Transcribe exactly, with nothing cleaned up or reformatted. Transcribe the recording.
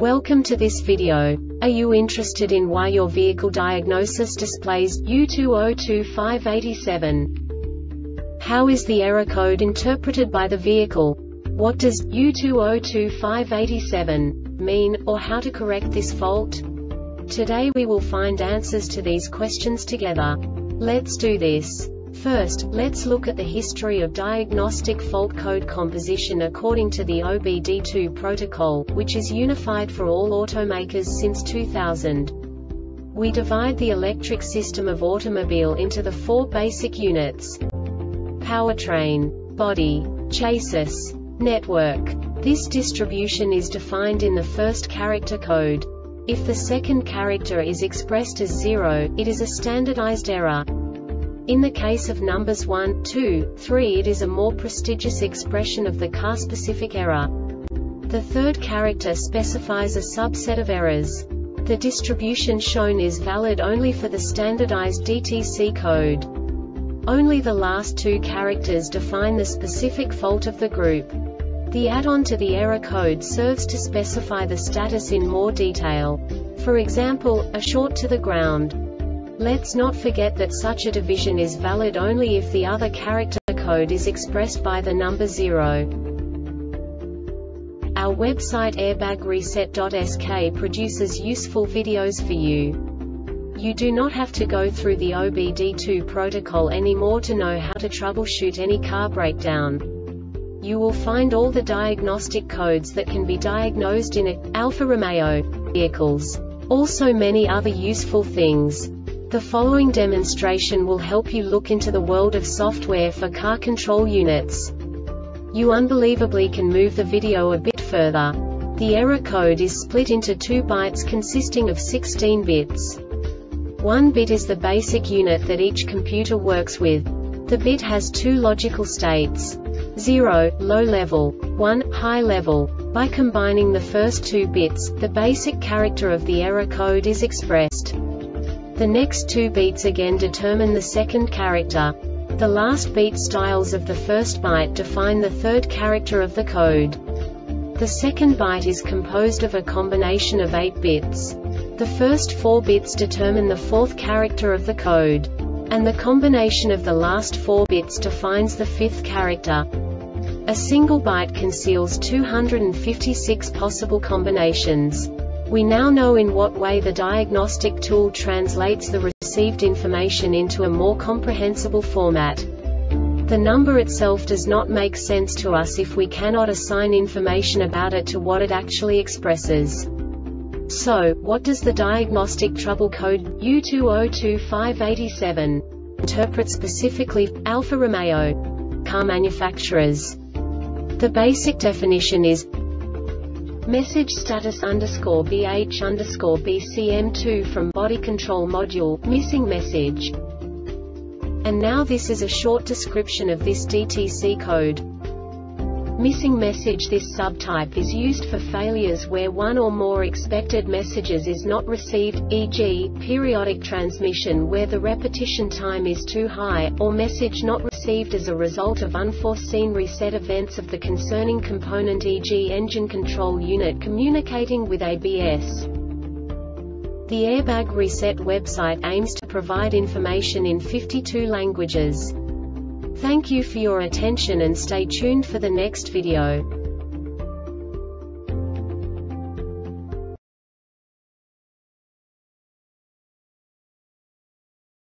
Welcome to this video. Are you interested in why your vehicle diagnosis displays U two zero two five eight seven? How is the error code interpreted by the vehicle? What does U two zero two five eight seven mean, or how to correct this fault? Today we will find answers to these questions together. Let's do this. First, let's look at the history of diagnostic fault code composition according to the O B D two protocol, which is unified for all automakers since two thousand. We divide the electric system of automobile into the four basic units: powertrain, body, chassis, network. This distribution is defined in the first character code. If the second character is expressed as zero, it is a standardized error. In the case of numbers one, two, three, it is a more prestigious expression of the car-specific error. The third character specifies a subset of errors. The distribution shown is valid only for the standardized D T C code. Only the last two characters define the specific fault of the group. The add-on to the error code serves to specify the status in more detail. For example, a short to the ground. Let's not forget that such a division is valid only if the other character code is expressed by the number zero. Our website airbag reset dot S K produces useful videos for you. You do not have to go through the O B D two protocol anymore to know how to troubleshoot any car breakdown. You will find all the diagnostic codes that can be diagnosed in Alfa Romeo vehicles. Also many other useful things. The following demonstration will help you look into the world of software for car control units. You unbelievably can move the video a bit further. The error code is split into two bytes consisting of sixteen bits. One bit is the basic unit that each computer works with. The bit has two logical states: zero, low level, one, high level. By combining the first two bits, the basic character of the error code is expressed. The next two beats again determine the second character. The last beat styles of the first byte define the third character of the code. The second byte is composed of a combination of eight bits. The first four bits determine the fourth character of the code. And the combination of the last four bits defines the fifth character. A single byte conceals two hundred fifty-six possible combinations. We now know in what way the diagnostic tool translates the received information into a more comprehensible format. The number itself does not make sense to us if we cannot assign information about it to what it actually expresses. So, what does the diagnostic trouble code U two zero two five eight seven interpret specifically for Alfa Romeo car manufacturers? The basic definition is message status underscore bh underscore bcm2 from body control module, missing message. And now this is a short description of this D T C code. Missing message. This subtype is used for failures where one or more expected messages is not received, for example, periodic transmission where the repetition time is too high, or message not received as a result of unforeseen reset events of the concerning component, for example engine control unit communicating with A B S. The Airbag Reset website aims to provide information in fifty-two languages. Thank you for your attention and stay tuned for the next video.